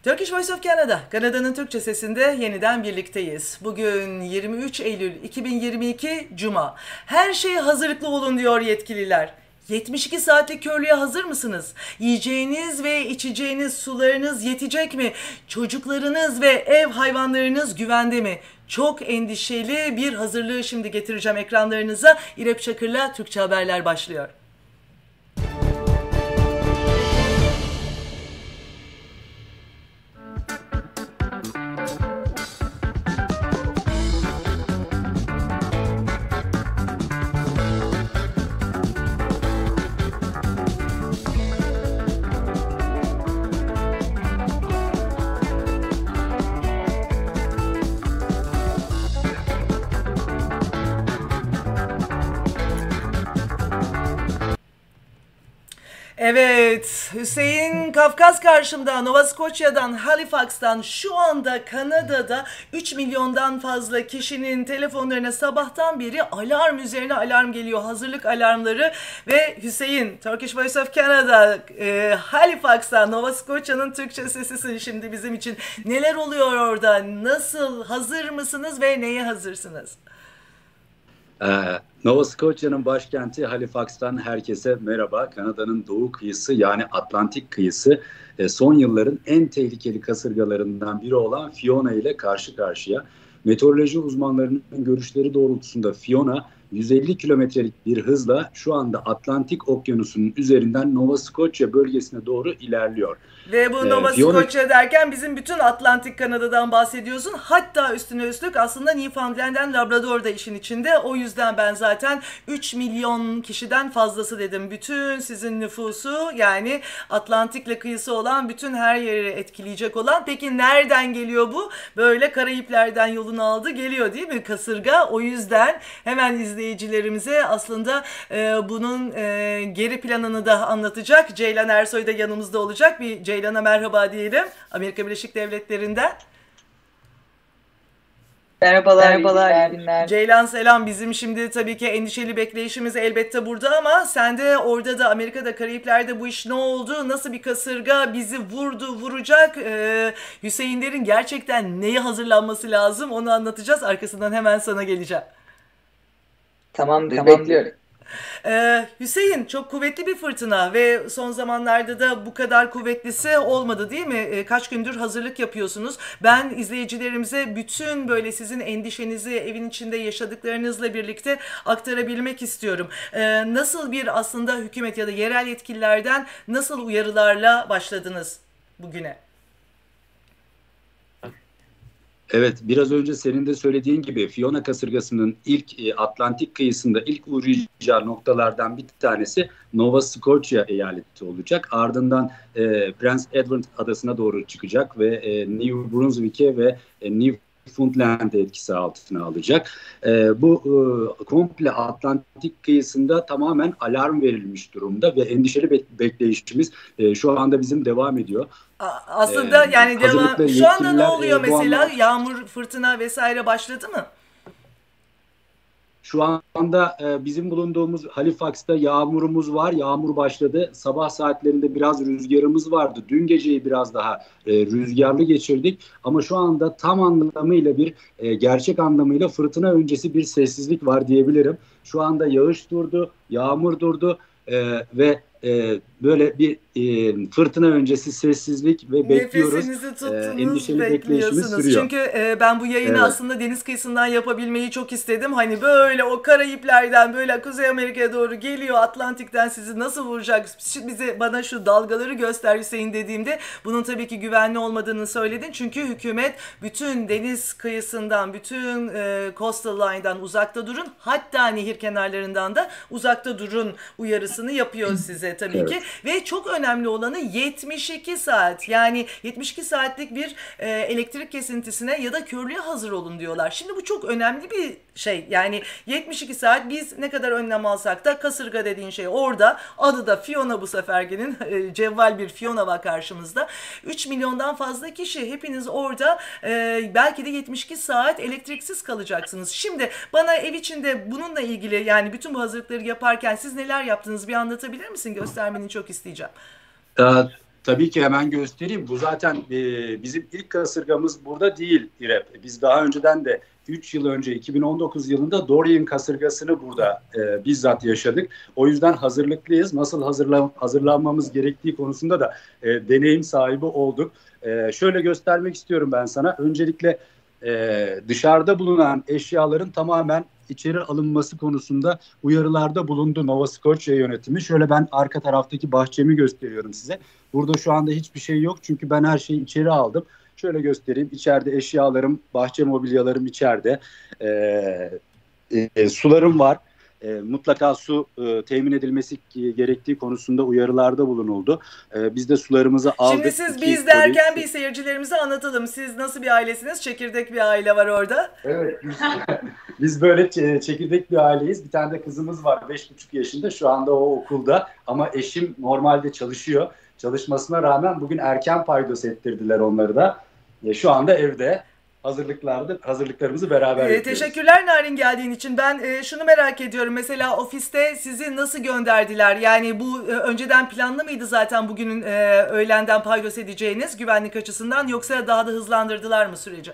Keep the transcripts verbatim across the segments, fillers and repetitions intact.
Turkish Voice of Canada, Kanada'nın Türkçe sesinde yeniden birlikteyiz. Bugün yirmi üç Eylül iki bin yirmi iki Cuma. Her şeye hazırlıklı olun diyor yetkililer. yetmiş iki saatlik körlüğe hazır mısınız? Yiyeceğiniz ve içeceğiniz sularınız yetecek mi? Çocuklarınız ve ev hayvanlarınız güvende mi? Çok endişeli bir hazırlığı şimdi getireceğim ekranlarınıza. İrep Çakır'la Türkçe Haberler başlıyor. Evet, Hüseyin Kafkas karşımda, Nova Scotia'dan, Halifax'tan, şu anda Kanada'da üç milyondan fazla kişinin telefonlarına sabahtan beri alarm üzerine alarm geliyor, hazırlık alarmları. Ve Hüseyin, Turkish Voice of Canada, e, Halifax'tan, Nova Scotia'nın Türkçe sesisin şimdi bizim için. Neler oluyor orada, nasıl, hazır mısınız ve neye hazırsınız? Ee, Nova Scotia'nın başkenti Halifax'tan herkese merhaba. Kanada'nın doğu kıyısı, yani Atlantik kıyısı, son yılların en tehlikeli kasırgalarından biri olan Fiona ile karşı karşıya. Meteoroloji uzmanlarının görüşleri doğrultusunda Fiona yüz elli kilometrelik bir hızla şu anda Atlantik Okyanusu'nun üzerinden Nova Scotia bölgesine doğru ilerliyor. Ve bu Nova Ee, Fiona... Scotia derken bizim bütün Atlantik Kanada'dan bahsediyorsun. Hatta üstüne üstlük aslında Newfoundland'den Labrador da işin içinde. O yüzden ben zaten üç milyon kişiden fazlası dedim. Bütün sizin nüfusu, yani Atlantik'le kıyısı olan bütün her yeri etkileyecek olan. Peki nereden geliyor bu? Böyle Karayipler'den yolunu aldı geliyor değil mi kasırga? O yüzden hemen izleyicilerimize aslında e, bunun e, geri planını da anlatacak. Ceylan Ersoy da yanımızda olacak. Bir Ceylan'a merhaba diyelim. Amerika Birleşik Devletleri'nden. Merhabalar, Merhabalar iyi günler. Ceylan selam. Bizim şimdi tabii ki endişeli bekleyişimiz elbette burada, ama sen de orada da, Amerika'da, Karayipler'de bu iş ne oldu? Nasıl bir kasırga bizi vurdu, vuracak? Ee, Hüseyinlerin gerçekten neye hazırlanması lazım? Onu anlatacağız. Arkasından hemen sana geleceğim. Tamamdır, tamam, bekliyorum. Ee, Hüseyin, çok kuvvetli bir fırtına ve son zamanlarda da bu kadar kuvvetlisi olmadı değil mi? Ee, kaç gündür hazırlık yapıyorsunuz. Ben izleyicilerimize bütün böyle sizin endişenizi, evin içinde yaşadıklarınızla birlikte aktarabilmek istiyorum. Ee, nasıl bir aslında hükümet ya da yerel yetkililerden nasıl uyarılarla başladınız bugüne? Evet, biraz önce senin de söylediğin gibi Fiona kasırgasının ilk e, Atlantik kıyısında ilk uğrayacağı noktalardan bir tanesi Nova Scotia eyaleti olacak. Ardından e, Prince Edward adasına doğru çıkacak ve e, New Brunswick'e ve e, Newfoundland'e etkisi altına alacak. E, bu e, komple Atlantik kıyısında tamamen alarm verilmiş durumda ve endişeli be- bekleyişimiz e, şu anda bizim devam ediyor. Aslında ee, yani devam, şu anda ne oluyor e, mesela? anda, Yağmur, fırtına vesaire başladı mı? Şu anda e, bizim bulunduğumuz Halifax'ta yağmurumuz var. Yağmur başladı. Sabah saatlerinde biraz rüzgarımız vardı. Dün geceyi biraz daha e, rüzgarlı geçirdik. Ama şu anda tam anlamıyla bir e, gerçek anlamıyla fırtına öncesi bir sessizlik var diyebilirim. Şu anda yağış durdu, yağmur durdu e, ve e, böyle bir e, fırtına öncesi sessizlik ve bekliyoruz. Nefesinizi tuttunuz, e, bekliyorsunuz. Çünkü e, ben bu yayını evet. aslında deniz kıyısından yapabilmeyi çok istedim. Hani böyle o Karayipler'den böyle Kuzey Amerika'ya doğru geliyor, Atlantik'ten sizi nasıl vuracak? Bize, bana şu dalgaları göster Hüseyin dediğimde bunun tabii ki güvenli olmadığını söyledin. Çünkü hükümet bütün deniz kıyısından, bütün e, coastal line'dan uzakta durun. Hatta nehir kenarlarından da uzakta durun uyarısını yapıyor size tabii evet. ki. Ve çok önemli olanı yetmiş iki saat, yani yetmiş iki saatlik bir e, elektrik kesintisine ya da körlüğe hazır olun diyorlar. Şimdi bu çok önemli bir şey, yani yetmiş iki saat biz ne kadar önlem alsak da kasırga dediğin şey orada, adı da Fiona bu sefergenin, e, cevval bir Fiona var karşımızda. üç milyondan fazla kişi, hepiniz orada e, belki de yetmiş iki saat elektriksiz kalacaksınız. Şimdi bana ev içinde bununla ilgili, yani bütün bu hazırlıkları yaparken siz neler yaptınız bir anlatabilir misin? Göstermeni çok isteyeceğim. Tabii ki hemen göstereyim. Bu zaten e, bizim ilk kasırgamız burada değil İrep. Biz daha önceden de üç yıl önce iki bin on dokuz yılında Dorian kasırgasını burada e, bizzat yaşadık. O yüzden hazırlıklıyız. Nasıl hazırlan, hazırlanmamız gerektiği konusunda da e, deneyim sahibi olduk. E, şöyle göstermek istiyorum ben sana. Öncelikle e, dışarıda bulunan eşyaların tamamen içeri alınması konusunda uyarılarda bulundu Nova Scotia yönetimi. Şöyle ben arka taraftaki bahçemi gösteriyorum size. Burada şu anda hiçbir şey yok çünkü ben her şeyi içeri aldım. Şöyle göstereyim. İçeride eşyalarım, bahçe mobilyalarım içeride. Ee, e, sularım var. E, mutlaka su e, temin edilmesi gerektiği konusunda uyarılarda bulunuldu. E, biz de sularımızı aldık. Şimdi siz İki biz derken polis... bir seyircilerimize anlatalım. Siz nasıl bir ailesiniz? Çekirdek bir aile var orada. Evet. Biz, biz böyle çekirdek bir aileyiz. Bir tane de kızımız var beş buçuk yaşında. Şu anda o okulda. Ama eşim normalde çalışıyor. Çalışmasına rağmen bugün erken paydos ettirdiler onları da. E, şu anda evde. Hazırlıklarda hazırlıklarımızı beraber ee, yapıyoruz. Teşekkürler Narin geldiğin için. Ben e, şunu merak ediyorum. Mesela ofiste sizi nasıl gönderdiler? Yani bu e, önceden planlı mıydı zaten bugünün e, öğlenden paydos edeceğiniz güvenlik açısından, yoksa daha da hızlandırdılar mı süreci?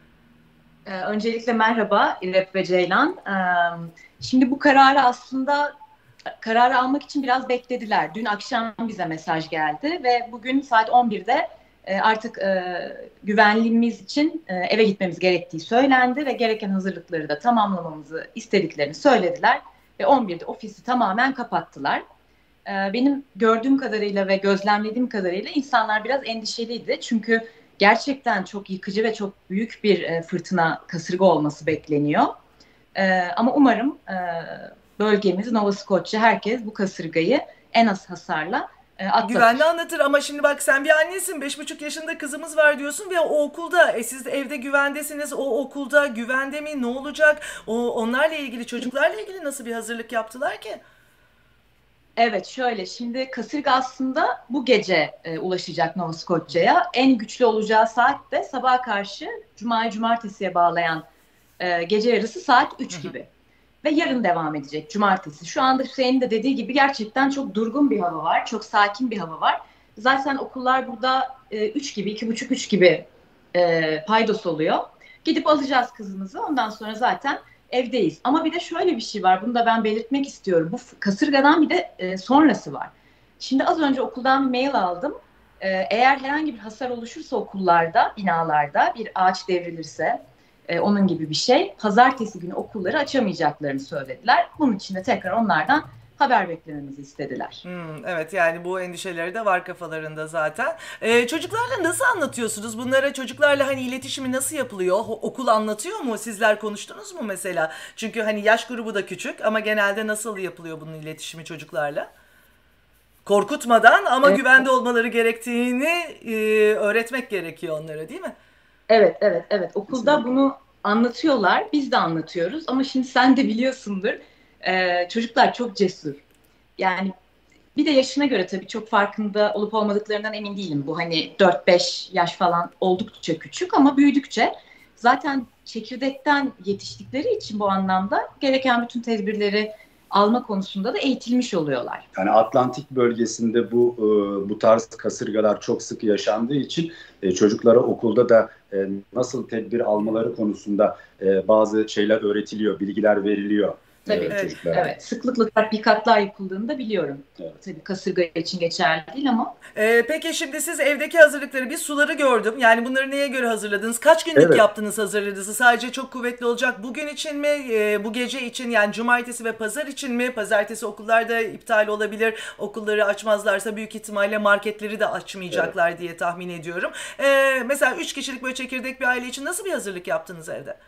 Ee, öncelikle merhaba İrep ve Ceylan. Ee, şimdi bu kararı aslında kararı almak için biraz beklediler. Dün akşam bize mesaj geldi ve bugün saat on birde artık e, güvenliğimiz için e, eve gitmemiz gerektiği söylendi ve gereken hazırlıkları da tamamlamamızı istediklerini söylediler ve on birde ofisi tamamen kapattılar. E, benim gördüğüm kadarıyla ve gözlemlediğim kadarıyla insanlar biraz endişeliydi. Çünkü gerçekten çok yıkıcı ve çok büyük bir e, fırtına, kasırga olması bekleniyor. E, ama umarım e, bölgemiz, Nova Scotia, herkes bu kasırgayı en az hasarla atlatır. Güvenli anlatır ama şimdi bak, sen bir annesin, beş buçuk yaşında kızımız var diyorsun ve o okulda, e, siz de evde güvendesiniz, o okulda güvende mi, ne olacak, o onlarla ilgili, çocuklarla ilgili nasıl bir hazırlık yaptılar ki? Evet, şöyle, şimdi kasırga aslında bu gece e, ulaşacak Nova Scotia'ya. En güçlü olacağı saat de sabaha karşı Cuma'yı Cumartesi'ye bağlayan e, gece yarısı saat üç gibi. Ve yarın devam edecek cumartesi. Şu anda Hüseyin'in de dediği gibi gerçekten çok durgun bir hava var. Çok sakin bir hava var. Zaten okullar burada e, üç gibi, iki buçuk üç gibi e, paydos oluyor. Gidip alacağız kızımızı. Ondan sonra zaten evdeyiz. Ama bir de şöyle bir şey var. Bunu da ben belirtmek istiyorum. Bu kasırgadan bir de e, sonrası var. Şimdi az önce okuldan bir mail aldım. E, eğer herhangi bir hasar oluşursa okullarda, binalarda, bir ağaç devrilirse, Ee, onun gibi bir şey. Pazartesi günü okulları açamayacaklarını söylediler. Bunun için de tekrar onlardan haber beklememizi istediler. Hmm, evet, yani bu endişeleri de var kafalarında zaten. Ee, çocuklarla nasıl anlatıyorsunuz? Bunlara, çocuklarla hani iletişimi nasıl yapılıyor? O, okul anlatıyor mu? Sizler konuştunuz mu mesela? Çünkü hani yaş grubu da küçük ama genelde nasıl yapılıyor bunun iletişimi çocuklarla? Korkutmadan ama Evet. güvende olmaları gerektiğini e, öğretmek gerekiyor onlara, değil mi? Evet, evet, evet. Okulda bunu anlatıyorlar. Biz de anlatıyoruz. Ama şimdi sen de biliyorsundur. Ee, çocuklar çok cesur. Yani bir de yaşına göre tabii çok farkında olup olmadıklarından emin değilim. Bu hani dört beş yaş falan oldukça küçük ama büyüdükçe zaten çekirdekten yetiştikleri için bu anlamda gereken bütün tedbirleri alma konusunda da eğitilmiş oluyorlar. Yani Atlantik bölgesinde bu e, bu tarz kasırgalar çok sık yaşandığı için e, çocuklara okulda da e, nasıl tedbir almaları konusunda e, bazı şeyler öğretiliyor, bilgiler veriliyor. Tabii, e, evet, çocuklara. evet. Sıklıkla tatbikatlar yapıldığını da biliyorum. Evet. Tabii kasırga için geçerli değil ama. Ee, peki şimdi siz evdeki hazırlıkları, bir suları gördüm. Yani bunları neye göre hazırladınız? Kaç günlük Evet. yaptınız hazırladınızı? Sadece çok kuvvetli olacak bugün için mi? Ee, bu gece için, yani cumartesi ve pazar için mi? Pazartesi okullarda iptal olabilir. Okulları açmazlarsa büyük ihtimalle marketleri de açmayacaklar, evet, diye tahmin ediyorum. Ee, mesela üç kişilik böyle çekirdek bir aile için nasıl bir hazırlık yaptınız evde?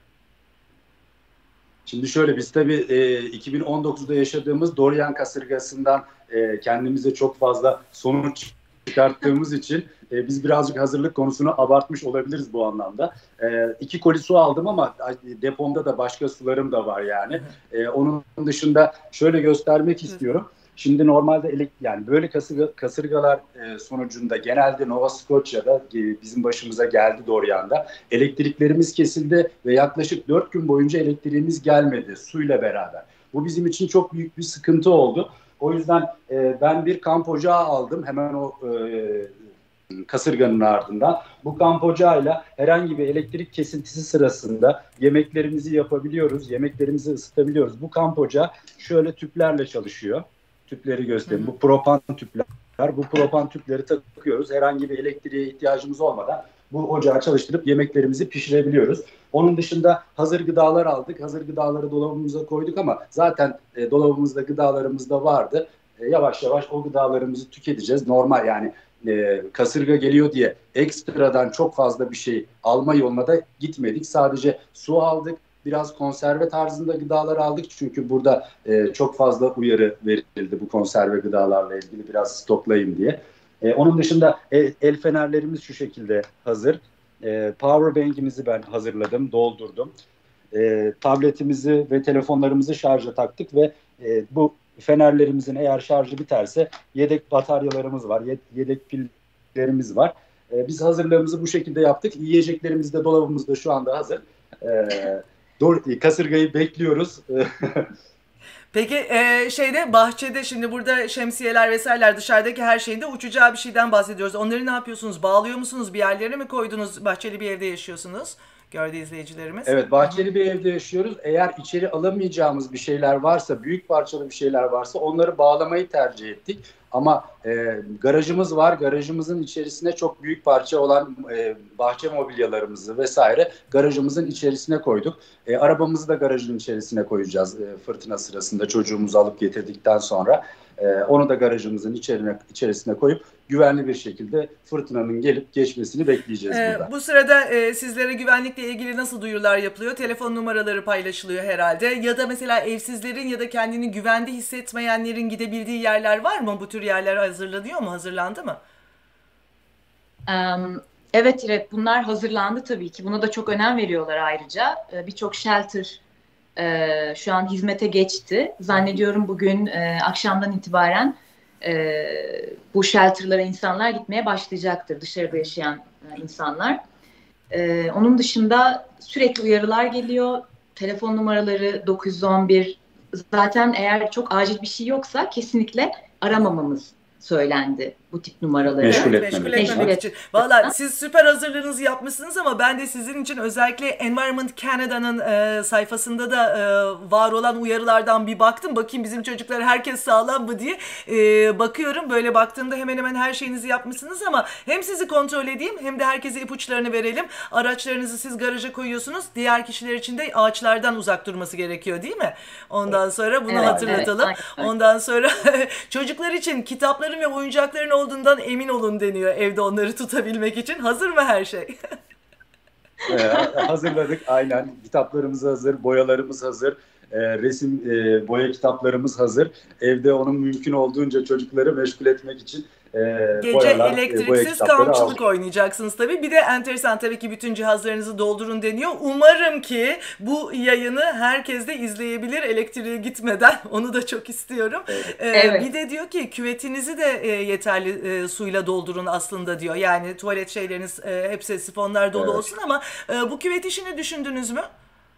Şimdi şöyle, biz tabii e, iki bin on dokuzda yaşadığımız Dorian kasırgasından e, kendimize çok fazla sonuç çıkarttığımız için e, biz birazcık hazırlık konusunu abartmış olabiliriz bu anlamda. E, iki koli su aldım ama depomda da başka sularım da var yani. E, onun dışında şöyle göstermek istiyorum. Şimdi normalde elek, yani böyle kasırga, kasırgalar e, sonucunda genelde Nova Scotia'da e, bizim başımıza geldi Dorian'da. Elektriklerimiz kesildi ve yaklaşık dört gün boyunca elektriğimiz gelmedi suyla beraber. Bu bizim için çok büyük bir sıkıntı oldu. O yüzden e, ben bir kamp ocağı aldım hemen o e, kasırganın ardından. Bu kamp ocağıyla herhangi bir elektrik kesintisi sırasında yemeklerimizi yapabiliyoruz, yemeklerimizi ısıtabiliyoruz. Bu kamp ocağı şöyle tüplerle çalışıyor. Tüpleri göstereyim. Bu propan tüpler. Bu propan tüpleri takıyoruz. Herhangi bir elektriğe ihtiyacımız olmadan bu ocağı çalıştırıp yemeklerimizi pişirebiliyoruz. Onun dışında hazır gıdalar aldık. Hazır gıdaları dolabımıza koyduk ama zaten e, dolabımızda gıdalarımız da vardı. E, yavaş yavaş o gıdalarımızı tüketeceğiz. Normal yani e, kasırga geliyor diye ekstradan çok fazla bir şey alma yoluna da gitmedik. Sadece su aldık. Biraz konserve tarzında gıdalar aldık. Çünkü burada e, çok fazla uyarı verildi bu konserve gıdalarla ilgili biraz stoklayın diye. E, onun dışında el, el fenerlerimiz şu şekilde hazır. E, power bank'imizi ben hazırladım, doldurdum. E, tabletimizi ve telefonlarımızı şarja taktık ve e, bu fenerlerimizin eğer şarjı biterse yedek bataryalarımız var, yedek pillerimiz var. E, biz hazırlığımızı bu şekilde yaptık. Yiyeceklerimiz de dolabımızda şu anda hazır. E, doğru, kasırgayı bekliyoruz. Peki e, şeyde bahçede şimdi burada şemsiyeler vesaireler dışarıdaki her şeyinde uçacağı bir şeyden bahsediyoruz. Onları ne yapıyorsunuz? Bağlıyor musunuz? Bir yerlere mi koydunuz? Bahçeli bir evde yaşıyorsunuz. Gördü izleyicilerimiz. Evet, bahçeli bir evde yaşıyoruz. Eğer içeri alamayacağımız bir şeyler varsa, büyük parçalı bir şeyler varsa onları bağlamayı tercih ettik. Ama e, garajımız var. Garajımızın içerisine çok büyük parça olan e, bahçe mobilyalarımızı vesaire garajımızın içerisine koyduk. E, arabamızı da garajın içerisine koyacağız e, fırtına sırasında çocuğumuzu alıp getirdikten sonra. E, onu da garajımızın içerine, içerisine koyup güvenli bir şekilde fırtınanın gelip geçmesini bekleyeceğiz Ee, burada. Bu sırada e, sizlere güvenlikle ilgili nasıl duyurular yapılıyor? Telefon numaraları paylaşılıyor herhalde. Ya da mesela evsizlerin ya da kendini güvende hissetmeyenlerin gidebildiği yerler var mı? Bu tür yerler hazırlanıyor mu? Hazırlandı mı? Um, evet, evet bunlar hazırlandı tabii ki. Buna da çok önem veriyorlar ayrıca. Ee, Birçok shelter e, şu an hizmete geçti. Zannediyorum bugün e, akşamdan itibaren e, bu shelterlara insanlar gitmeye başlayacaktır. Dışarıda yaşayan e, insanlar. E, onun dışında sürekli uyarılar geliyor. Telefon numaraları dokuz yüz on bir. Zaten eğer çok acil bir şey yoksa kesinlikle aramamamız söylendi bu tip numaraları. Meşgul Evet, etmemek. meşgul etmemek Meşgul için. Valla siz süper hazırlığınızı yapmışsınız ama ben de sizin için özellikle Environment Canada'nın e, sayfasında da e, var olan uyarılardan bir baktım. Bakayım bizim çocuklar herkes sağlam mı diye e, bakıyorum. Böyle baktığımda hemen hemen her şeyinizi yapmışsınız ama hem sizi kontrol edeyim hem de herkese ipuçlarını verelim. Araçlarınızı siz garaja koyuyorsunuz. Diğer kişiler için de ağaçlardan uzak durması gerekiyor değil mi? Ondan sonra bunu Evet, hatırlatalım. evet, aynen. Ondan sonra çocuklar için kitapların ve oyuncakların olduğundan emin olun deniyor evde onları tutabilmek için. Hazır mı her şey? Ee, hazırladık aynen. Kitaplarımız hazır, boyalarımız hazır, e, resim e, boya kitaplarımız hazır. Evde onun mümkün olduğunca çocukları meşgul etmek için e, Gece boyalar, e, boya elektriksiz kitapları kampçılık aldık. oynayacaksınız tabii. Bir de enteresan tabii ki bütün cihazlarınızı doldurun deniyor. Umarım ki bu yayını herkes de izleyebilir elektriğe gitmeden. Onu da çok istiyorum. Evet. Ee, Evet. Bir de diyor ki küvetinizi de e, yeterli e, suyla doldurun aslında diyor. Yani tuvalet şeyleriniz e, hepsi sifonlar dolu Evet. olsun ama e, bu küvet işini düşündünüz mü?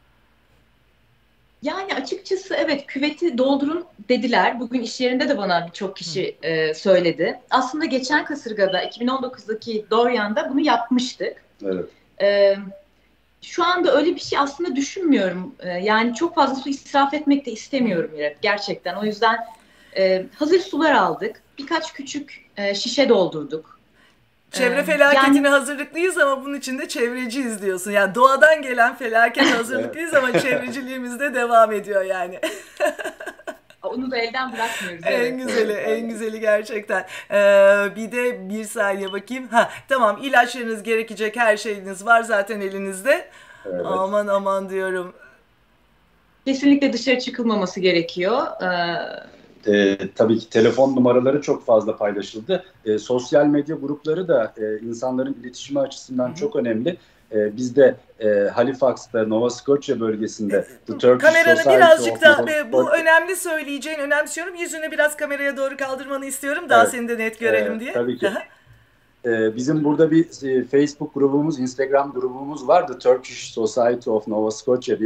Yani açıkçası evet küveti doldurun dediler. Bugün iş yerinde de bana birçok kişi e, söyledi. Aslında geçen kasırgada iki bin on dokuzdaki Dorian'da bunu yapmıştık. Evet. E, Şu anda öyle bir şey aslında düşünmüyorum. E, yani çok fazla su israf etmek de istemiyorum gerçekten. O yüzden e, hazır sular aldık. Birkaç küçük e, şişe doldurduk. Çevre Ee, felaketine yani- hazırlıklıyız ama bunun için de çevreciyiz diyorsun. Yani doğadan gelen felaket hazırlıklıyız ama çevreciliğimiz de devam ediyor yani. Onu da elden bırakmıyoruz. En Evet. güzeli, en güzeli gerçekten. Ee, bir de bir saniye bakayım. Ha, tamam ilaçlarınız gerekecek her şeyiniz var zaten elinizde. Evet. Aman aman diyorum. Kesinlikle dışarı çıkılmaması gerekiyor. Ee, E, tabii ki telefon numaraları çok fazla paylaşıldı. E, sosyal medya grupları da e, insanların iletişimi açısından Hı hı. çok önemli. E, biz de e, Halifax'ta, Nova Scotia bölgesinde The Turkish Kameranı Society birazcık of da Nova e, bu Scotia- önemli söyleyeceğin önemsiyorum. Yüzünü biraz kameraya doğru kaldırmanı istiyorum. Daha Evet. seni de net görelim Evet, diye. tabii ki. Aha. Ee, bizim burada bir e, Facebook grubumuz, Instagram grubumuz var. The Turkish Society of Nova Scotia diye.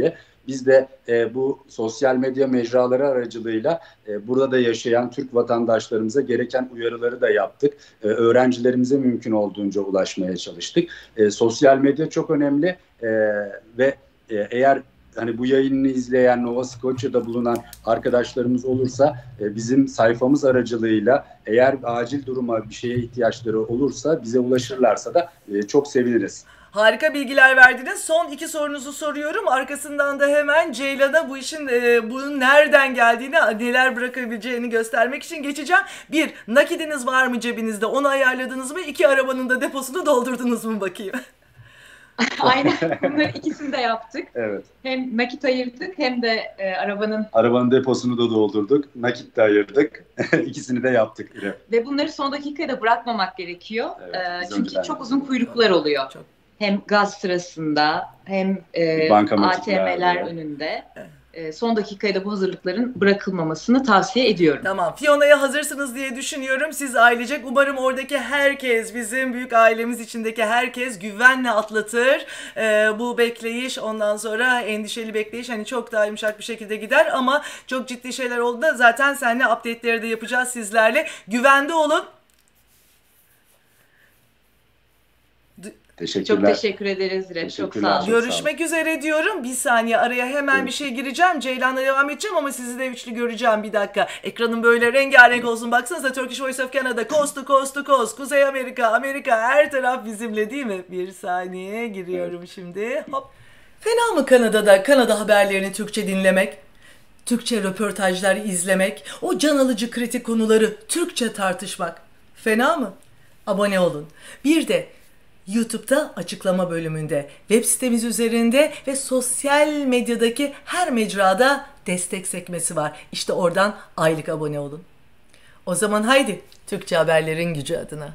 Biz de e, bu sosyal medya mecraları aracılığıyla e, burada yaşayan Türk vatandaşlarımıza gereken uyarıları da yaptık. E, öğrencilerimize mümkün olduğunca ulaşmaya çalıştık. E, sosyal medya çok önemli e, ve e, eğer hani bu yayını izleyen Nova Scotia'da bulunan arkadaşlarımız olursa e, bizim sayfamız aracılığıyla eğer acil duruma bir şeye ihtiyaçları olursa bize ulaşırlarsa da e, çok seviniriz. Harika bilgiler verdiniz. Son iki sorunuzu soruyorum. Arkasından da hemen Ceylan'a bu işin e, bunun nereden geldiğini, neler bırakabileceğini göstermek için geçeceğim. Bir, nakidiniz var mı cebinizde? Onu ayarladınız mı? İki, arabanın da deposunu doldurdunuz mu bakayım? Aynen, bunları ikisini de yaptık. Evet. Hem nakit ayırdık hem de e, arabanın... Arabanın deposunu da doldurduk, nakit de ayırdık. İkisini de yaptık. Ve bunları son dakikaya da bırakmamak gerekiyor. Evet, e, çünkü çok uzun kuyruklar oluyor. Çok. Hem gaz sırasında hem e, A T M'ler önünde. E, son dakikaya da bu hazırlıkların bırakılmamasını tavsiye ediyorum. Tamam. Fiona'ya hazırsınız diye düşünüyorum. Siz ailecek. Umarım oradaki herkes, bizim büyük ailemiz içindeki herkes güvenle atlatır. E, bu bekleyiş, ondan sonra endişeli bekleyiş hani çok daha yumuşak bir şekilde gider ama çok ciddi şeyler oldu da zaten seninle update'leri de yapacağız sizlerle. Güvende olun. Teşekkürler. Çok teşekkür ederiz Rep. Çok sağ olun. Görüşmek üzere diyorum. Bir saniye araya hemen evet. bir şey gireceğim. Ceylan'la devam edeceğim ama sizi de üçlü göreceğim bir dakika. Ekranın böyle rengarenk olsun. Baksanıza Turkish Voice of Canada. Coast to coast to coast. Kuzey Amerika, Amerika her taraf bizimle değil mi? Bir saniye giriyorum evet. şimdi. Hop. Fena mı Kanada'da Kanada haberlerini Türkçe dinlemek? Türkçe röportajlar izlemek? O can alıcı kritik konuları Türkçe tartışmak? Fena mı? Abone olun. Bir de YouTube'da açıklama bölümünde, web sitemiz üzerinde ve sosyal medyadaki her mecrada destek sekmesi var. İşte oradan aylık abone olun. O zaman haydi Türkçe haberlerin gücü adına.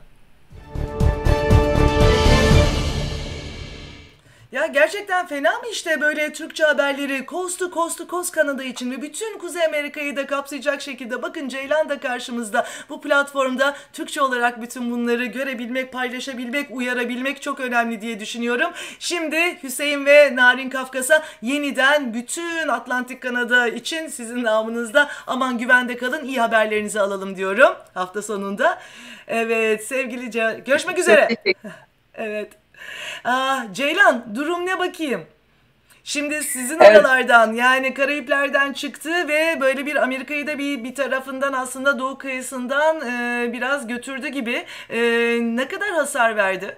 Ya gerçekten fena mı işte böyle Türkçe haberleri coast to coast to coast Kanada için ve bütün Kuzey Amerika'yı da kapsayacak şekilde bakın Ceylan da karşımızda bu platformda Türkçe olarak bütün bunları görebilmek, paylaşabilmek, uyarabilmek çok önemli diye düşünüyorum. Şimdi Hüseyin ve Narin Kafkas'a yeniden bütün Atlantik Kanada için sizin namınızda aman güvende kalın, iyi haberlerinizi alalım diyorum hafta sonunda. Evet sevgili Ce- görüşmek üzere. Evet. Aa, Ceylan durum ne bakayım? Şimdi sizin evet. oralardan yani Karayipler'den çıktı ve böyle bir Amerika'yı da bir bir tarafından aslında doğu kıyısından e, biraz götürdü gibi. E, ne kadar hasar verdi?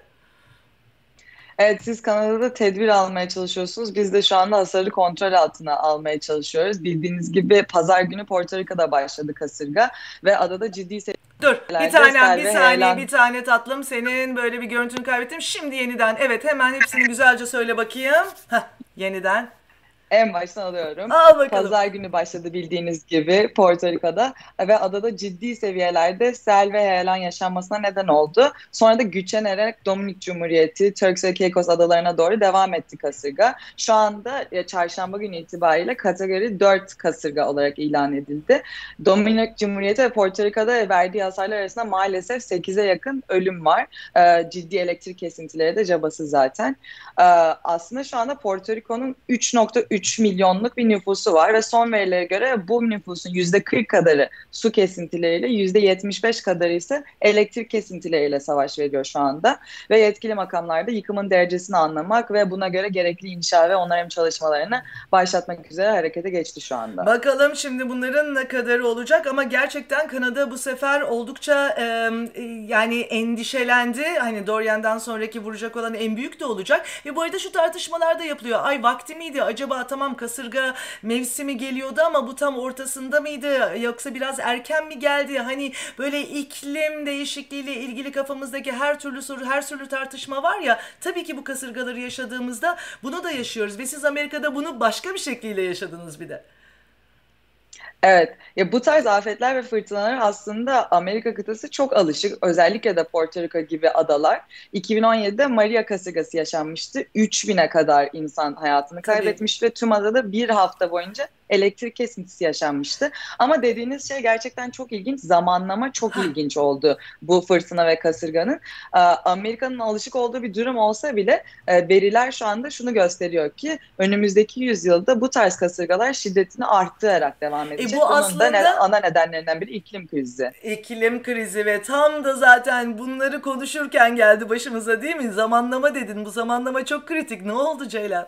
Evet siz Kanada'da tedbir almaya çalışıyorsunuz. Biz de şu anda hasarı kontrol altına almaya çalışıyoruz. Bildiğiniz gibi pazar günü Porto Rico'da başladı kasırga ve adada ciddi Dur bir tane bir saniye bir tane tatlım senin böyle bir görüntünü kaybettim. Şimdi yeniden evet hemen hepsini güzelce söyle bakayım. Heh, yeniden. En baştan alıyorum. Al bakalım. Pazar günü başladı bildiğiniz gibi Porto Rico'da ve adada ciddi seviyelerde sel ve heyelan yaşanmasına neden oldu. Sonra da güçlenerek Dominik Cumhuriyeti, Turks ve Caicos adalarına doğru devam etti kasırga. Şu anda çarşamba günü itibariyle kategori dört kasırga olarak ilan edildi. Dominik Cumhuriyeti ve Porto Rico'da verdiği hasarlar arasında maalesef sekize yakın ölüm var. Ee, ciddi elektrik kesintileri de cabası zaten. Ee, aslında şu anda Porto Rico'nun üç nokta üç milyonluk bir nüfusu var ve son verilere göre bu nüfusun yüzde kırk kadarı su kesintileriyle, yüzde yetmiş beş kadarı ise elektrik kesintileriyle savaş veriyor şu anda. Ve yetkili makamlarda yıkımın derecesini anlamak ve buna göre gerekli inşa ve onarım çalışmalarını başlatmak üzere harekete geçti şu anda. Bakalım şimdi bunların ne kadarı olacak ama gerçekten Kanada bu sefer oldukça e, yani endişelendi. Hani Dorian'dan sonraki vuracak olan en büyük de olacak. Ve bu arada şu tartışmalar da yapılıyor. Ay vakti miydi? Acaba tamam kasırga mevsimi geliyordu ama bu tam ortasında mıydı yoksa biraz erken mi geldi? Hani böyle iklim değişikliğiyle ilgili kafamızdaki her türlü soru, her türlü tartışma var ya, tabii ki bu kasırgaları yaşadığımızda bunu da yaşıyoruz ve siz Amerika'da bunu başka bir şekliyle yaşadınız bir de. Evet, ya bu tarz afetler ve fırtınalar aslında Amerika kıtası çok alışık. Özellikle de Porto Rico gibi adalar. iki bin on yedide Maria kasırgası yaşanmıştı. üç bine kadar insan hayatını kaybetmiş Tabii. ve tüm adada bir hafta boyunca elektrik kesintisi yaşanmıştı. Ama dediğiniz şey gerçekten çok ilginç. Zamanlama çok ilginç oldu bu fırtına ve kasırganın. Amerika'nın alışık olduğu bir durum olsa bile veriler şu anda şunu gösteriyor ki önümüzdeki yüzyılda bu tarz kasırgalar şiddetini arttırarak devam edecek. E bu Bunun aslında da ana nedenlerinden biri iklim krizi. İklim krizi ve tam da zaten bunları konuşurken geldi başımıza, değil mi? Zamanlama dedin. Bu zamanlama çok kritik. Ne oldu Ceylan?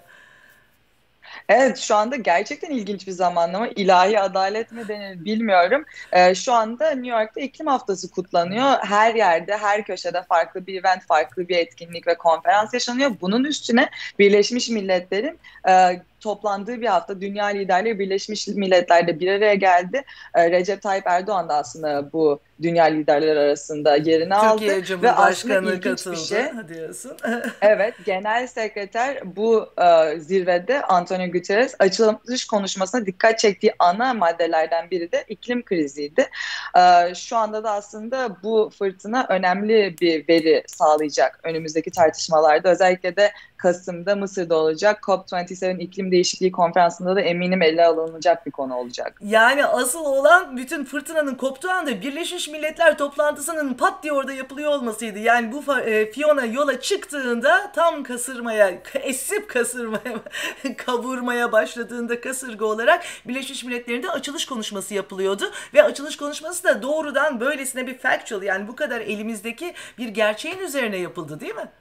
Evet, şu anda gerçekten ilginç bir zamanlama. İlahi adalet mi denir bilmiyorum. Ee, şu anda New York'ta iklim haftası kutlanıyor. Her yerde, her köşede farklı bir event, farklı bir etkinlik ve konferans yaşanıyor. Bunun üstüne Birleşmiş Milletler'in e, toplandığı bir hafta. Dünya liderleri Birleşmiş Milletler'de bir araya geldi. Ee, Recep Tayyip Erdoğan da aslında bu dünya liderleri arasında yerini aldı. Türkiye Cumhurbaşkanı katıldı şey, diyorsun. Evet, Genel Sekreter bu e, zirvede Antonio Guterres açılış konuşmasına dikkat çektiği ana maddelerden biri de iklim kriziydi. E, şu anda da aslında bu fırtına önemli bir veri sağlayacak önümüzdeki tartışmalarda. Özellikle de Kasım'da Mısır'da olacak COP yirmi yedi iklim değişikliği konferansında da eminim ele alınacak bir konu olacak. Yani asıl olan bütün fırtınanın koptuğu anda Birleşmiş Milletler toplantısının pat diye orada yapılıyor olmasıydı. Yani bu Fiona yola çıktığında tam kasırmaya, esip kasırmaya, kavurmaya başladığında kasırga olarak Birleşmiş Milletler'in de açılış konuşması yapılıyordu. Ve açılış konuşması da doğrudan böylesine bir factual, yani bu kadar elimizdeki bir gerçeğin üzerine yapıldı, değil mi?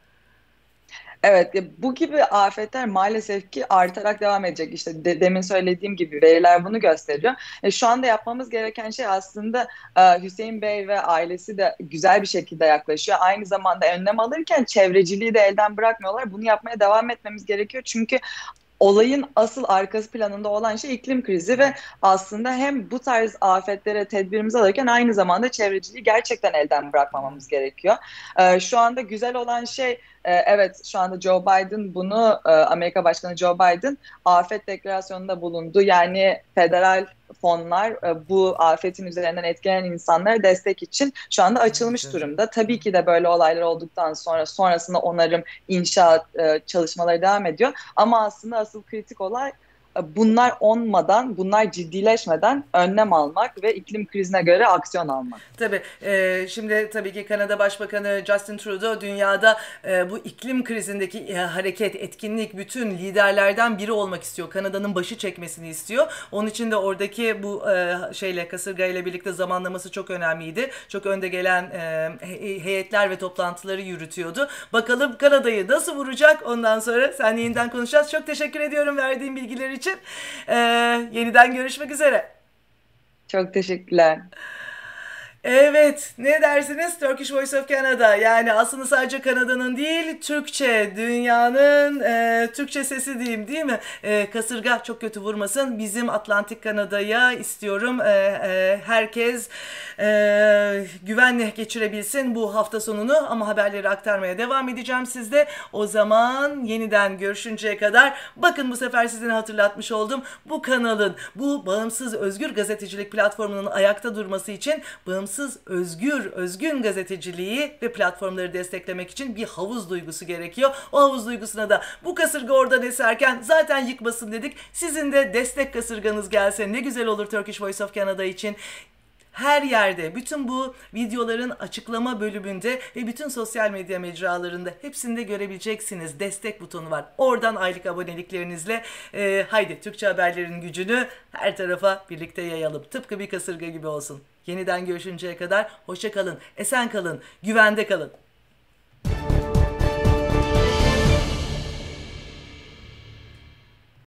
Evet, bu gibi afetler maalesef ki artarak devam edecek. İşte de, demin söylediğim gibi veriler bunu gösteriyor. E, şu anda yapmamız gereken şey aslında e, Hüseyin Bey ve ailesi de güzel bir şekilde yaklaşıyor. Aynı zamanda önlem alırken çevreciliği de elden bırakmıyorlar. Bunu yapmaya devam etmemiz gerekiyor. Çünkü olayın asıl arkası planında olan şey iklim krizi ve aslında hem bu tarz afetlere tedbirimizi alırken aynı zamanda çevreciliği gerçekten elden bırakmamamız gerekiyor. Ee, şu anda güzel olan şey, e, evet şu anda Joe Biden bunu, e, Amerika Başkanı Joe Biden afet deklarasyonunda bulundu. Yani federal fonlar e, bu afetin üzerinden etkilenen insanlara destek için şu anda açılmış durumda. Tabii ki de böyle olaylar olduktan sonra sonrasında onarım, inşaat e, çalışmaları devam ediyor. Ama aslında asıl kritik olay bunlar olmadan, bunlar ciddileşmeden önlem almak ve iklim krizine göre aksiyon almak. Tabii. E, şimdi tabii ki Kanada Başbakanı Justin Trudeau dünyada e, bu iklim krizindeki e, hareket, etkinlik, bütün liderlerden biri olmak istiyor. Kanada'nın başı çekmesini istiyor. Onun için de oradaki bu e, şeyle, kasırgayla birlikte zamanlaması çok önemliydi. Çok önde gelen e, heyetler ve toplantıları yürütüyordu. Bakalım Kanada'yı nasıl vuracak? Ondan sonra seninle yeniden konuşacağız. Çok teşekkür ediyorum verdiğin bilgiler için. Ee, yeniden görüşmek üzere. Çok teşekkürler. Evet, ne dersiniz? Turkish Voice of Canada. Yani aslında sadece Kanada'nın değil, Türkçe, dünyanın e, Türkçe sesi diyeyim, değil mi? E, kasırga çok kötü vurmasın. Bizim Atlantik Kanada'ya istiyorum. E, e, herkes e, güvenle geçirebilsin bu hafta sonunu. Ama haberleri aktarmaya devam edeceğim sizde. O zaman yeniden görüşünceye kadar, bakın bu sefer sizin hatırlatmış oldum. Bu kanalın, bu bağımsız özgür gazetecilik platformunun ayakta durması için bağımsız özgür, özgün gazeteciliği ve platformları desteklemek için bir havuz duygusu gerekiyor. O havuz duygusuna da bu kasırga oradan eserken zaten yıkmasın dedik. Sizin de destek kasırganız gelse ne güzel olur Turkish Voice of Canada için. Her yerde, bütün bu videoların açıklama bölümünde ve bütün sosyal medya mecralarında hepsinde görebileceksiniz. Destek butonu var. Oradan aylık aboneliklerinizle e, haydi Türkçe haberlerin gücünü her tarafa birlikte yayalım. Tıpkı bir kasırga gibi olsun. Yeniden görüşünceye kadar hoşça kalın, esen kalın, güvende kalın.